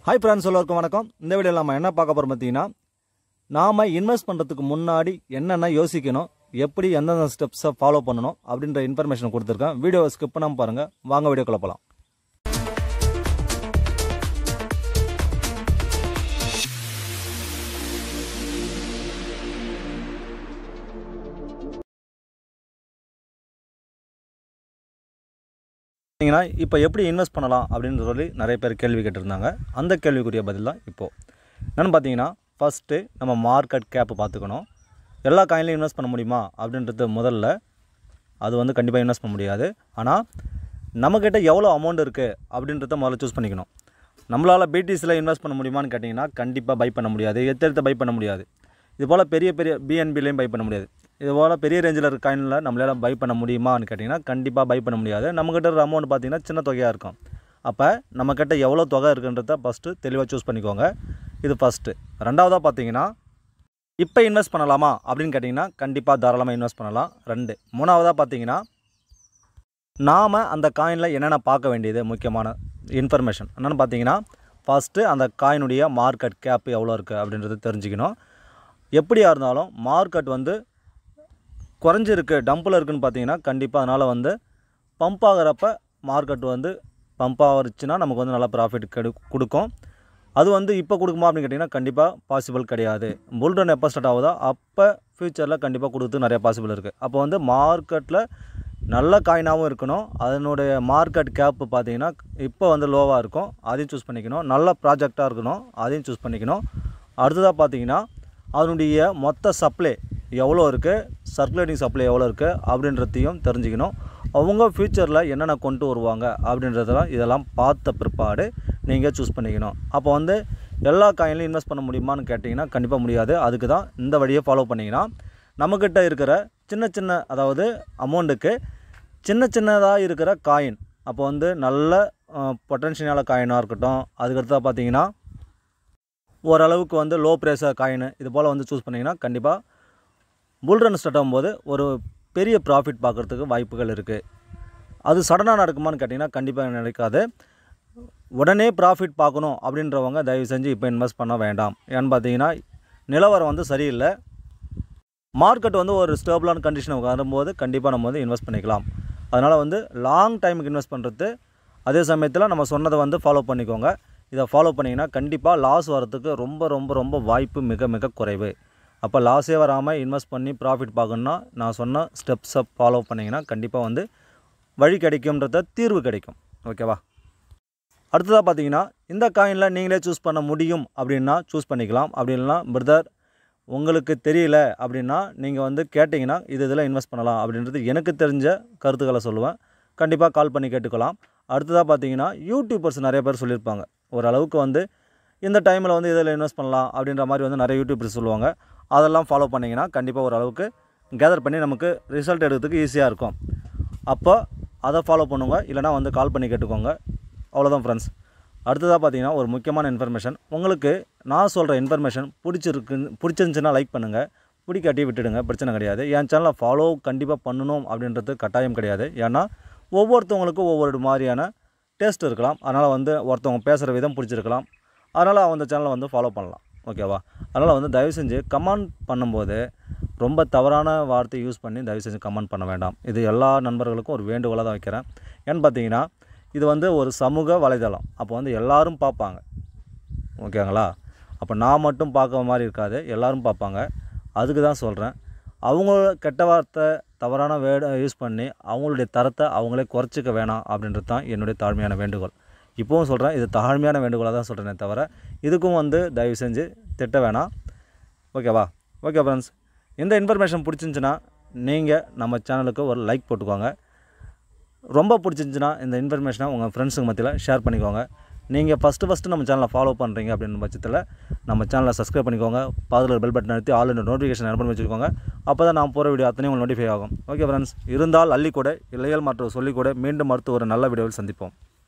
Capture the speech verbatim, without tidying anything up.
Hi friends, எல்லாருக்கும் வணக்கம். இந்த வீடியோவில் நம்ம என்ன பார்க்க போகிறோம் பார்த்தீங்கன்னா, நாம் இன்வெஸ்ட் பண்ணுறதுக்கு முன்னாடி என்னென்ன யோசிக்கணும், எப்படி எந்தெந்த ஸ்டெப்ஸை ஃபாலோ பண்ணணும் அப்படின்ற இன்ஃபர்மேஷன் கொடுத்துருக்கேன். வீடியோவை ஸ்கிப் பண்ணாமல் பாருங்கள். வாங்க வீடியோக்குள்ள போகலாம். பார்த்தீங்கன்னா இப்போ எப்படி இன்வெஸ்ட் பண்ணலாம் அப்படின்னு சொல்லி நிறைய பேர் கேள்வி கேட்டிருந்தாங்க. அந்த கேள்விக்குரிய பதில் தான் இப்போது. என்னென்னு பார்த்தீங்கன்னா, ஃபஸ்ட்டு நம்ம மார்க்கெட் கேப்பு பார்த்துக்கணும். எல்லா காயின்லையும் இன்வெஸ்ட் பண்ண முடியுமா அப்படின்றது முதல்ல அது வந்து கண்டிப்பாக இன்வெஸ்ட் பண்ண முடியாது. ஆனால் நம்மக்கிட்ட எவ்வளோ அமௌண்ட் இருக்குது அப்படின்றத முதல்ல சூஸ் பண்ணிக்கணும். நம்மளால் பிடிசியில் இன்வெஸ்ட் பண்ண முடியுமான்னு கேட்டிங்கன்னா கண்டிப்பாக பை பண்ண முடியாது. எத்தெடுத்து பை பண்ண முடியாது. இதுபோல் பெரிய பெரிய பிஎன்பிலையும் பை பண்ண முடியாது. இதுபோல் பெரிய ரேஞ்சில் இருக்க காயினில் நம்மளால் பை பண்ண முடியுமான்னு கேட்டிங்கன்னா கண்டிப்பாக பை பண்ண முடியாது. நம்மக்கிட்ட இருக்கிற அமௌண்ட் பார்த்திங்கன்னா சின்ன தொகையாக இருக்கும். அப்போ நம்மக்கிட்ட எவ்வளோ தொகை இருக்குன்றத ஃபஸ்ட்டு தெளிவாக சூஸ் பண்ணிக்கோங்க. இது ஃபஸ்ட்டு. ரெண்டாவதாக பார்த்தீங்கன்னா, இப்போ இன்வெஸ்ட் பண்ணலாமா அப்படின்னு கேட்டிங்கன்னா கண்டிப்பாக தாராளமாக இன்வெஸ்ட் பண்ணலாம். ரெண்டு. மூணாவதாக பார்த்தீங்கன்னா, நாம் அந்த காயினில் என்னென்ன பார்க்க வேண்டியது முக்கியமான இன்ஃபர்மேஷன் என்னென்னு பார்த்தீங்கன்னா, ஃபஸ்ட்டு அந்த காயினுடைய மார்க்கெட் கேப் எவ்வளோ இருக்குது அப்படின்றது தெரிஞ்சுக்கணும். எப்படியாக இருந்தாலும் மார்க்கெட் வந்து குறைஞ்சிருக்கு, டம்பில் இருக்குதுன்னு பார்த்தீங்கன்னா கண்டிப்பாக அதனால் வந்து பம்ப் ஆகிறப்ப மார்க்கெட் வந்து பம்ப் ஆகிருச்சுன்னா நமக்கு வந்து நல்லா ப்ராஃபிட் கெடு கொடுக்கும். அது வந்து இப்போ கொடுக்குமா அப்படின்னு கேட்டிங்கன்னா கண்டிப்பாக பாசிபிள் கிடையாது. புல் ரன் எப்போ ஸ்டார்ட் ஆகுதோ அப்போ ஃப்யூச்சரில் கண்டிப்பாக கொடுத்து நிறைய பாசிபிள் இருக்குது. அப்போ வந்து மார்க்கெட்டில் நல்ல காயினாகவும் இருக்கணும். அதனுடைய மார்க்கெட் கேப்பு பார்த்திங்கன்னா இப்போ வந்து லோவாக இருக்கும், அதையும் சூஸ் பண்ணிக்கணும். நல்ல ப்ராஜெக்டாக இருக்கணும், அதையும் சூஸ் பண்ணிக்கணும். அடுத்ததாக பார்த்திங்கன்னா, அதனுடைய மொத்த சப்ளை எவ்வளோ இருக்குது, சர்க்குலேட்டிங் சப்ளை எவ்வளோ இருக்குது அப்படின்றதையும் தெரிஞ்சுக்கணும். அவங்க ஃப்யூச்சரில் என்னென்ன கொண்டு வருவாங்க அப்படின்றதெல்லாம் இதெல்லாம் பார்த்த பிற்பாடு நீங்கள் சூஸ் பண்ணிக்கணும். அப்போ வந்து எல்லா காயின்லையும் இன்வெஸ்ட் பண்ண முடியுமான்னு கேட்டிங்கன்னா கண்டிப்பாக முடியாது. அதுக்கு தான் இந்த வழியை ஃபாலோ பண்ணிங்கன்னா நம்மக்கிட்ட இருக்கிற சின்ன சின்ன அதாவது அமௌண்ட்டுக்கு சின்ன சின்னதாக இருக்கிற காயின், அப்போ வந்து நல்ல பொட்டன்ஷியலான காயினாக இருக்கட்டும், அதுக்கடுத்தா பார்த்திங்கன்னா ஓரளவுக்கு வந்து லோ ப்ரைஸாக காயின், இது போல் வந்து சூஸ் பண்ணிங்கன்னா கண்டிப்பாக புல் ரன் ஸ்டார்ட் ஆகும்போது ஒரு பெரிய ப்ராஃபிட் பார்க்குறதுக்கு வாய்ப்புகள் இருக்குது. அது சடனாக நடக்குமான்னு கேட்டிங்கன்னா கண்டிப்பாக நடக்காது. உடனே ப்ராஃபிட் பார்க்கணும் அப்படின்றவங்க தயவு செஞ்சு இப்போ இன்வெஸ்ட் பண்ண வேண்டாம். ஏன்னு பார்த்தீங்கன்னா நிலவரம் வந்து சரியில்லை. மார்க்கெட் வந்து ஒரு ஸ்டேபிளான கண்டிஷனுக்கு வரும்போது கண்டிப்பாக நம்ம வந்து இன்வெஸ்ட் பண்ணிக்கலாம். அதனால் வந்து லாங் டைமுக்கு இன்வெஸ்ட் பண்ணுறது, அதே சமயத்தில் நம்ம சொன்னதை வந்து ஃபாலோ பண்ணிக்கோங்க. இதை ஃபாலோ பண்ணிங்கன்னா கண்டிப்பாக லாஸ் வரத்துக்கு ரொம்ப ரொம்ப ரொம்ப வாய்ப்பு மிக மிக குறைவு. அப்போ லாஸே வராமல் இன்வெஸ்ட் பண்ணி ப்ராஃபிட் பார்க்கணுன்னா நான் சொன்ன ஸ்டெப்ஸை ஃபாலோ பண்ணிங்கன்னா கண்டிப்பாக வந்து வழி கிடைக்கும்ன்றத தீர்வு கிடைக்கும். ஓகேவா? அடுத்ததாக பார்த்தீங்கன்னா, இந்த காயினில் நீங்களே சூஸ் பண்ண முடியும் அப்படின்னா சூஸ் பண்ணிக்கலாம். அப்படி இல்லைனா பிரதர் உங்களுக்கு தெரியல அப்படின்னா நீங்கள் வந்து கேட்டிங்கன்னா இது இதில் இன்வெஸ்ட் பண்ணலாம் அப்படின்றது எனக்கு தெரிஞ்ச கருத்துக்களை சொல்லுவேன். கண்டிப்பாக கால் பண்ணி கேட்டுக்கலாம். அடுத்ததாக பார்த்தீங்கன்னா, யூடியூபர்ஸ் நிறைய பேர் சொல்லியிருப்பாங்க ஓரளவுக்கு வந்து இந்த டைமில் வந்து இதில் இன்வெஸ்ட் பண்ணலாம் அப்படின்ற மாதிரி வந்து நிறைய யூடியூபர்ஸ் சொல்லுவாங்க. அதெல்லாம் ஃபாலோ பண்ணிங்கன்னா கண்டிப்பாக ஓரளவுக்கு கேதர் பண்ணி நமக்கு ரிசல்ட் எடுக்கிறதுக்கு ஈஸியாக இருக்கும். அப்போ அதை ஃபாலோ பண்ணுங்க, இல்லைனா வந்து கால் பண்ணி கேட்டுக்கோங்க. அவ்வளோதான் ஃப்ரெண்ட்ஸ். அடுத்ததாக பார்த்தீங்கன்னா, ஒரு முக்கியமான இன்ஃபர்மேஷன். உங்களுக்கு நான் சொல்கிற இன்ஃபர்மேஷன் பிடிச்சிருக்குன்னு பிடிச்சிருந்துச்சின்னா லைக் பண்ணுங்கள், பிடிக்காட்டி விட்டுடுங்க, பிரச்சனை கிடையாது. என் சேனலை ஃபாலோ கண்டிப்பாக பண்ணணும் அப்படின்றது கட்டாயம் கிடையாது. ஏன்னா ஒவ்வொருத்தவங்களுக்கும் ஒவ்வொரு மாதிரியான டேஸ்ட் இருக்கலாம். அதனால் வந்து ஒருத்தவங்க பேசுகிற விதம் பிடிச்சிருக்கலாம். அதனால் அந்த சேனலை வந்து ஃபாலோ பண்ணலாம். ஓகேவா? அதனால் வந்து தயவு செஞ்சு கமெண்ட் பண்ணும்போது ரொம்ப தவறான வார்த்தை யூஸ் பண்ணி தயவு செஞ்சு கமெண்ட் பண்ண வேண்டாம். இது எல்லா நண்பர்களுக்கும் ஒரு வேண்டுகோளாக தான் வைக்கிறேன். ஏன்னு பார்த்தீங்கன்னா, இது வந்து ஒரு சமூக வலைதளம். அப்போ வந்து எல்லோரும் பார்ப்பாங்க. ஓகேங்களா? அப்போ நான் மட்டும் பார்க்குற மாதிரி இருக்காது, எல்லோரும் பார்ப்பாங்க. அதுக்கு தான் சொல்கிறேன். அவங்க கெட்ட வார்த்தை தவறான வேர்டை யூஸ் பண்ணி அவங்களுடைய தரத்தை அவங்களே குறைச்சிக்க வேணாம் அப்படின்றது தான் என்னுடைய தாழ்மையான வேண்டுகோள். இப்போவும் சொல்கிறேன், இது தாழ்மையான வேண்டுகோளாக தான் சொல்கிறேனே தவிர இதுக்கும் வந்து தயவு செஞ்சு திட்ட வேணாம். ஓகேவா? ஓகே ஃப்ரெண்ட்ஸ், இந்த இன்ஃபர்மேஷன் பிடிச்சிருந்துச்சின்னா நீங்கள் நம்ம சேனலுக்கு ஒரு லைக் போட்டுக்கோங்க. ரொம்ப பிடிச்சிருந்துச்சின்னா இந்த இன்ஃபர்மேஷனை உங்கள் ஃப்ரெண்ட்ஸுக்கு மத்தியில் ஷேர் பண்ணிக்கோங்க. நீங்கள் ஃபஸ்ட்டு ஃபஸ்ட்டு நம்ம சேனலை ஃபாலோ பண்ணுறீங்க அப்படின்ற பட்சத்தில் நம்ம சேனலை சப்ஸ்கிரைப் பண்ணிக்கோங்க. பாதில் பெல் பட்டன் அழுத்தி ஆல் நோட்டிஃபிகேஷன் ஆன் பண்ணி வச்சுக்கோங்க. அப்போ தான் நான் போகிற வீடியோ அத்தனையும் உங்களுக்கு நோட்டிஃபை ஆகும். ஓகே ஃப்ரெண்ட்ஸ், இருந்தால் அள்ளிக்கூட இல்லையல் மற்றும் சொல்லிக்கூட மீண்டும் அடுத்து ஒரு நல்ல வீடியோவில் சந்திப்போம்.